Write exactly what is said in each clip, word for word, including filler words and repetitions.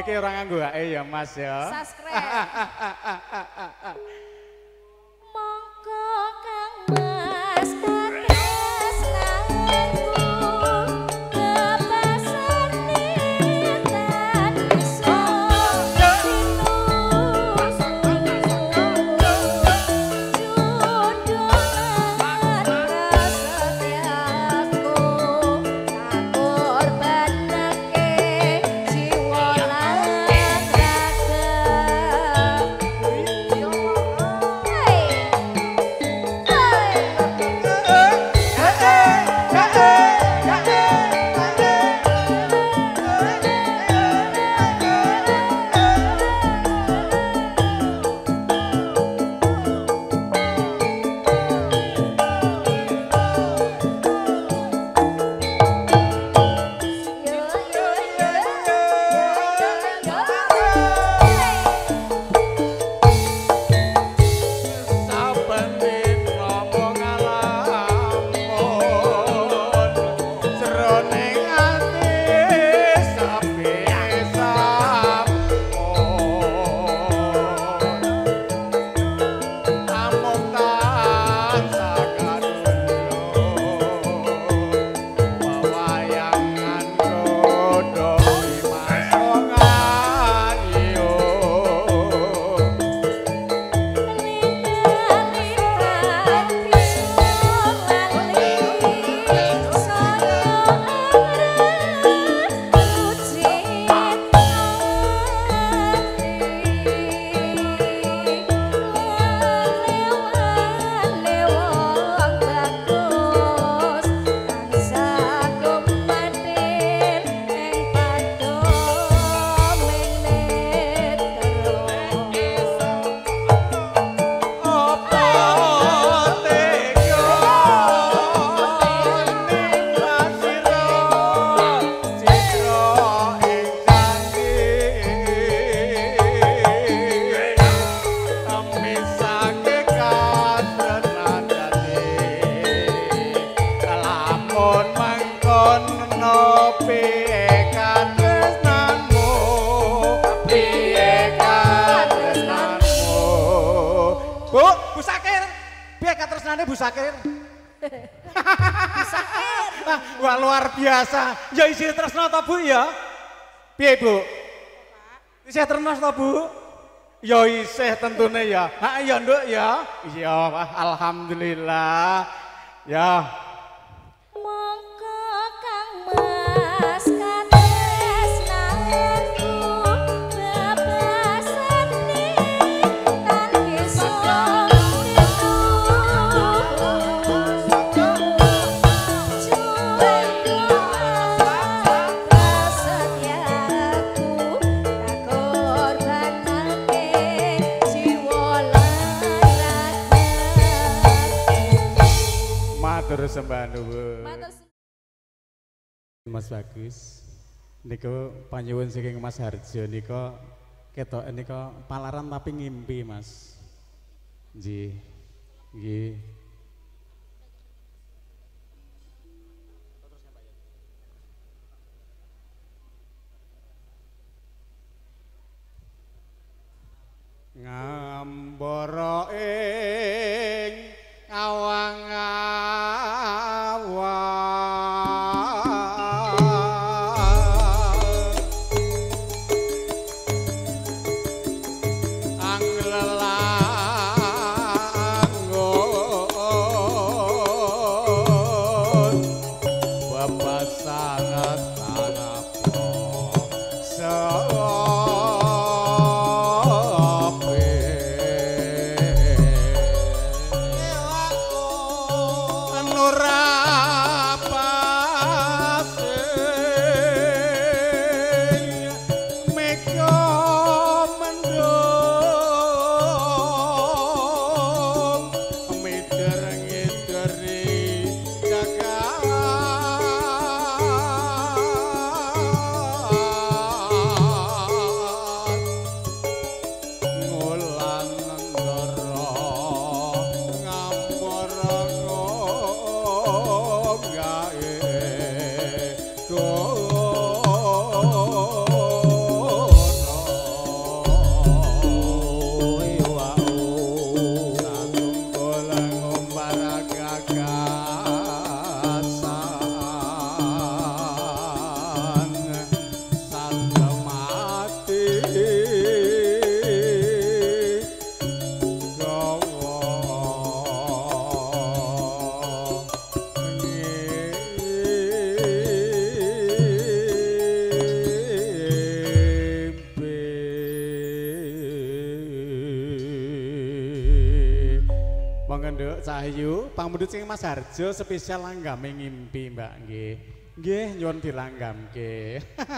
iki ora nganggo ae ya Mas ya. Subscribe. Monggo Kang Mas katresnanku kepasane tan iso Bu Sakir. Wah luar biasa. Ya isi tresno to Bu ya? Piye Bu? Isih tresno to Bu? Ya isih tentune ya. Ha iya Nduk ya. Iya alhamdulillah. Ya. Monggo Kang Mas katresnanku bebasane tan iso Matur sembah nuwun. Mas Bagus. Niku panyuwun saking Mas Harjo nika ketok nika palaran tapi ngimpi Mas. Nggih. Nggih. Ngambara ing awang-awang anglelango Monggo Nduk Cahayu, pamundhut sing Mas Harjo spesial langgame ngimpi Mbak nggih. Nggih nyuwun dilanggamke.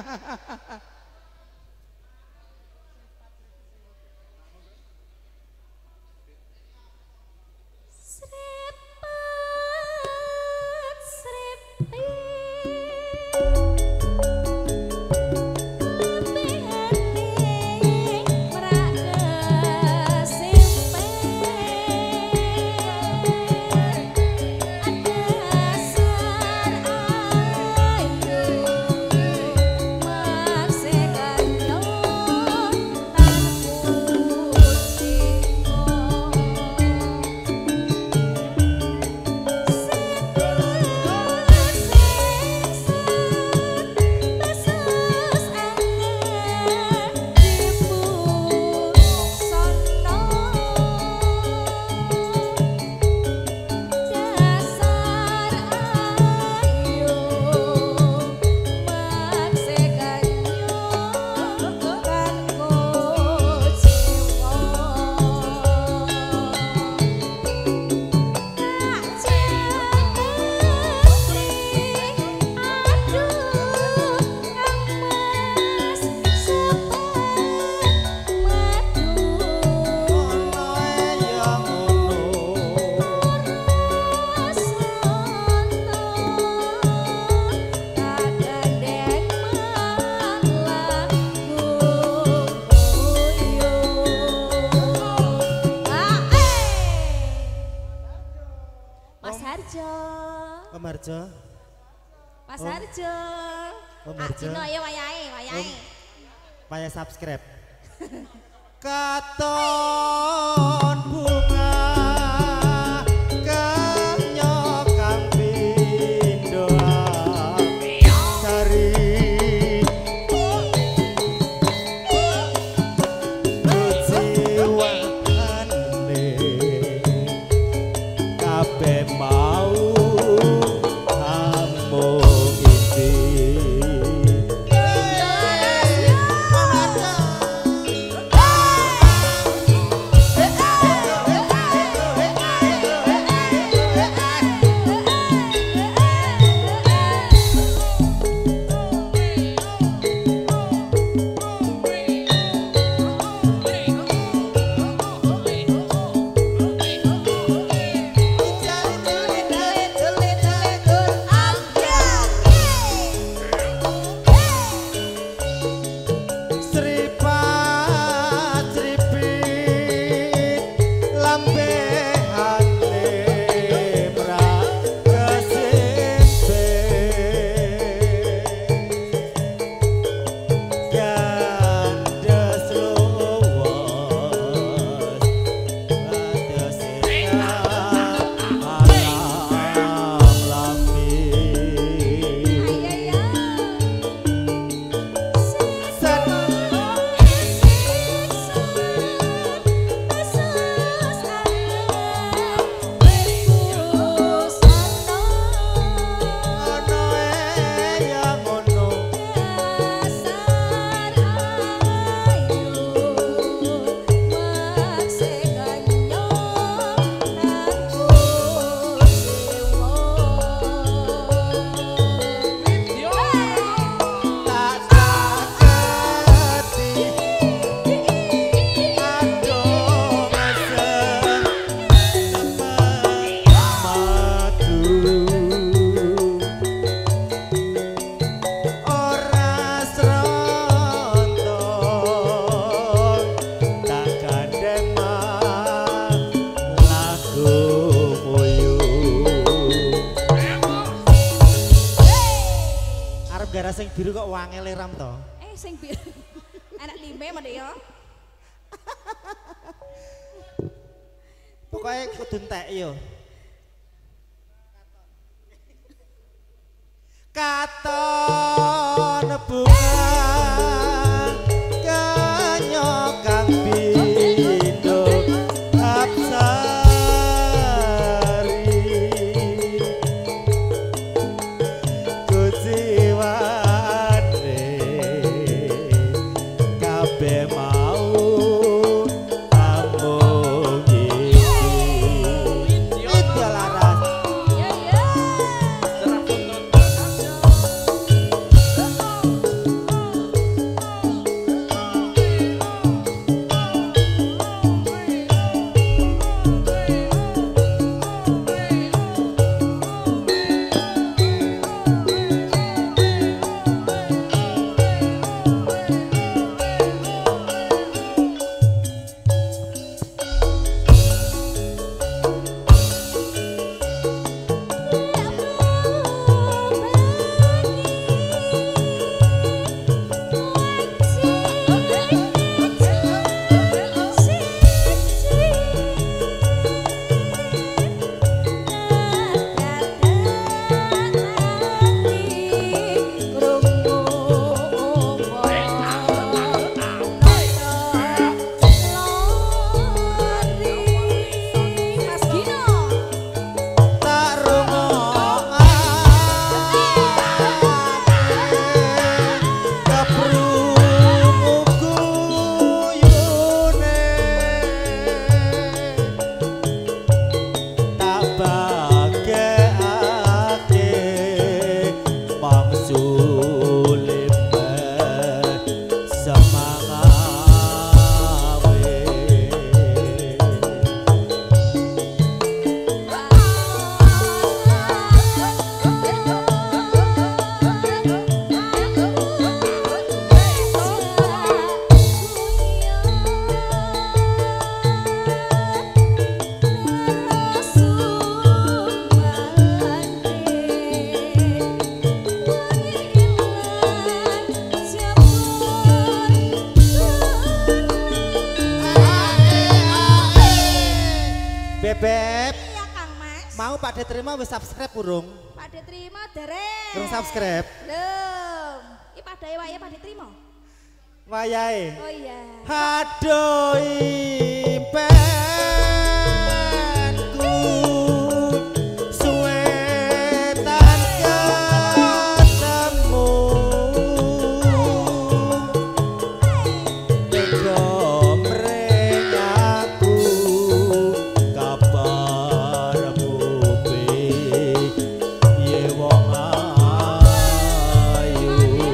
Harjo. Mas Harjo. Om Harjo. Dino ya wayahe, wayahe. Paya subscribe. Katon bunga kenyokang pindo cari jiwane kabeh mau sing biru kok wangele ram to. Eh sing biru. Anak lime mene ya. Pokoke kudu entek yo. Katon bunga kenyokang pindo absari kujiwane kabeh mau amung iki Beb. Iya Kang Mas. Mau Pak De terima wis subscribe urung? Pak De terima dereng. Urung subscribe. Belum. Iki padha wae Pak De terima. Wayahe. Oh iya. Aduh impenku suwe tan ketemu tega mreng aku kabarmu pe ye wong ayu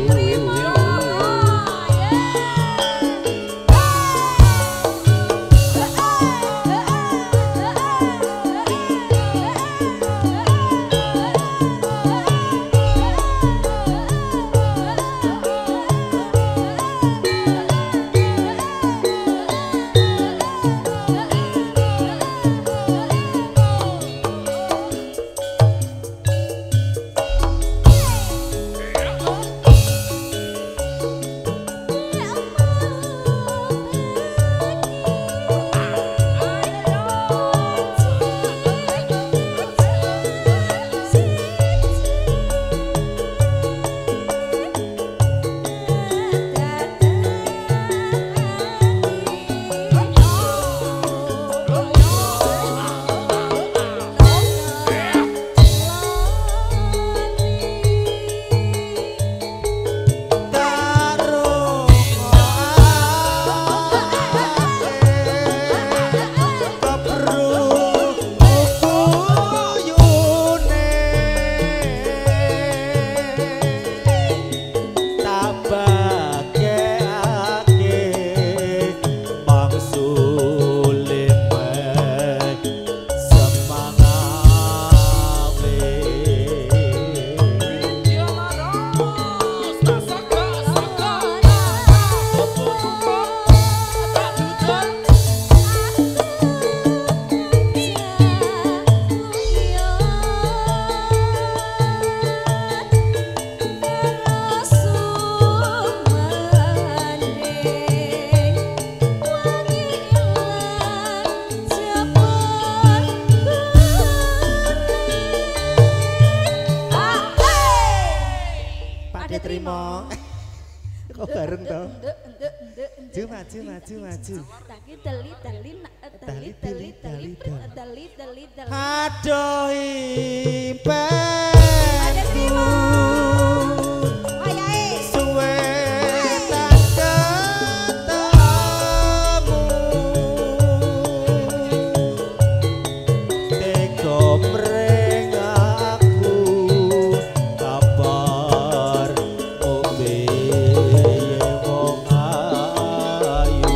terima. Kok bareng toh? Maju maju maju maju. Taki teli teli nak teli teli teli teli teli teli. Aduh impen. Ada terima. Ayae. Suwe tak ketemu. Tega mreng aku kabar obe wong ayu.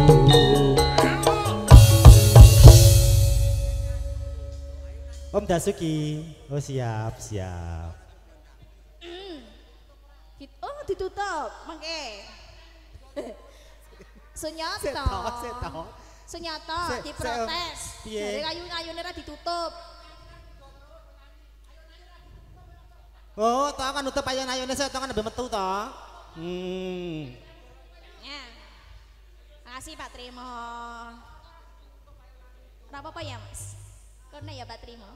Om Dasuki, oh siap siap. Oh ditutup, mangke. Sunyoto. Seto, seto. Sunyoto Se- diprotes. se- piye? Dari kayu-kayune ra ditutup. Oh, toh kan nutup ayun-ayune saya toh kan lebih metu toh. Hmm. Ya. Makasih Pak Trimo. Ora apa-apa ya, Mas. Kene ya Pak Trimo.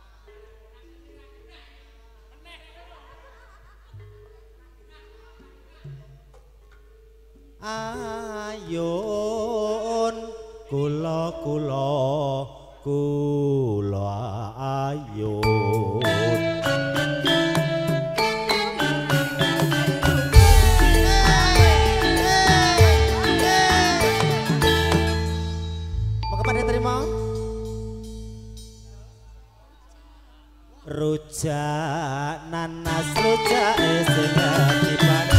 Ayun kula kula kula ayun. Maka pada terima rujak nanas rujak esnya gimana.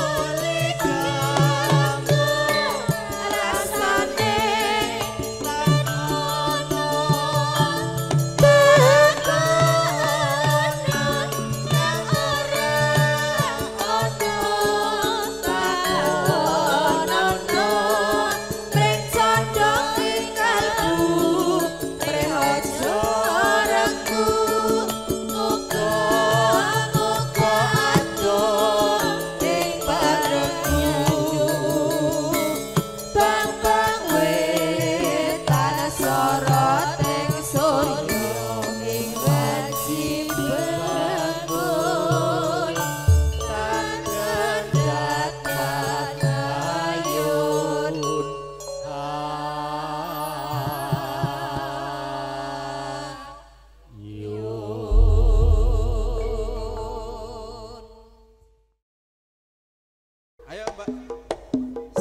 Rasane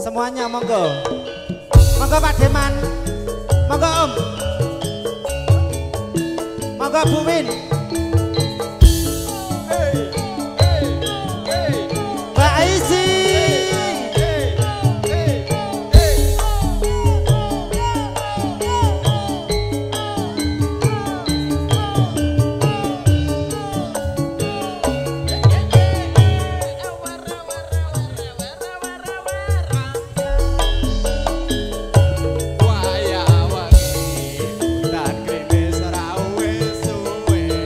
Semuanya monggo. Monggo Pak Deman. Monggo Om. Monggo Bu Win. Mbak Aisy. Dan krimis ra wis suwe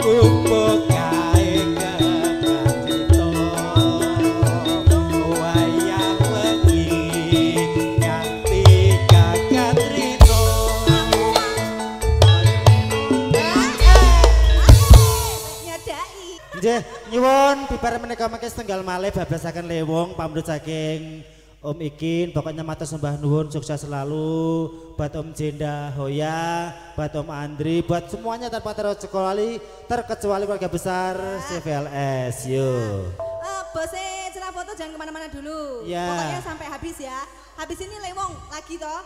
Nyuwun bibar menika mangke setenggal malih babasaken lewong pamrut saking Om Ikin, pokoknya matur sembah nuwun sukses selalu buat Om Jenda Hoya, buat Om Andri, buat semuanya tanpa terkecuali terkecuali keluarga besar C V L S. Yuk. Uh, bose celah foto jangan kemana-mana dulu. Ya. Pokoknya sampai habis ya. Habis ini lewong lagi toh.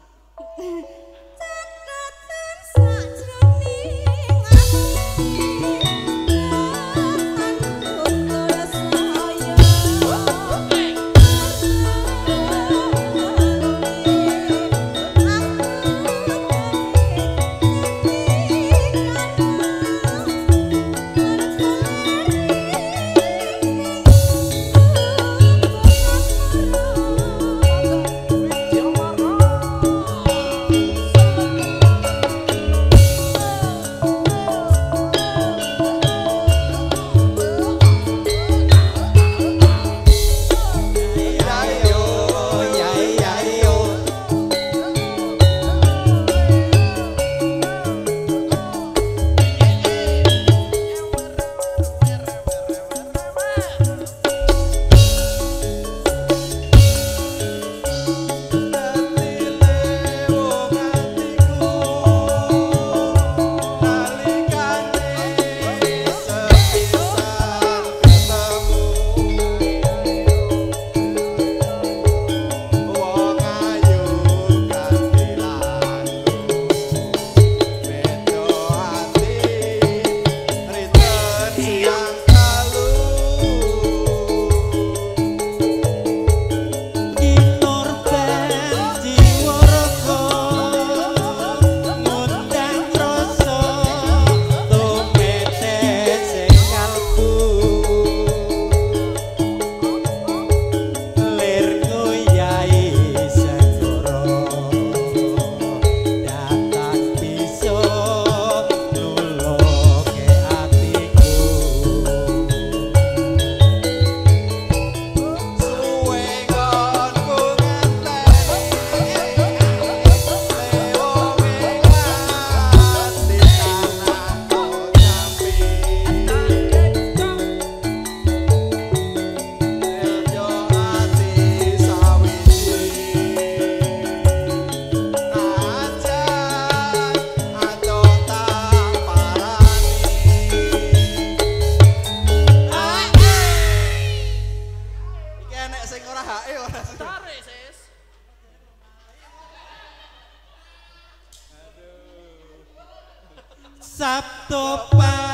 Sabtu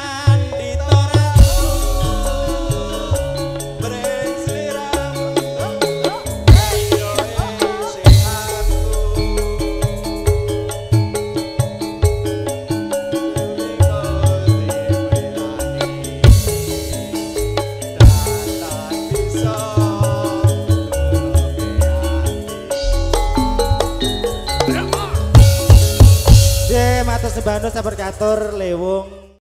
Pandito Ratu Breng sliramu Ayo sing aku Datan bisa matur sembah nuwun sampun katur lewung